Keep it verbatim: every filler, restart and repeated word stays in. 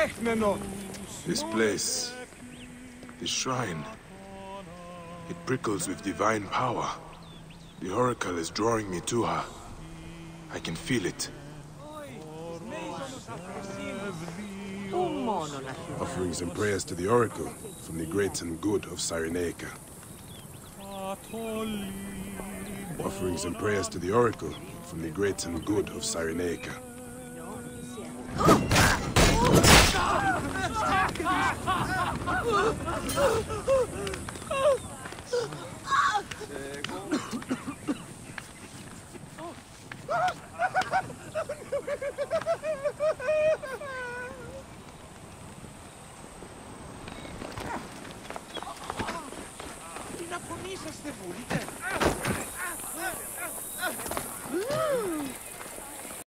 This place, this shrine, it prickles with divine power. The Oracle is drawing me to her. I can feel it. Offerings and prayers to the Oracle from the great and good of Cyrenaica. Offerings and prayers to the Oracle from the great and good of Cyrenaica.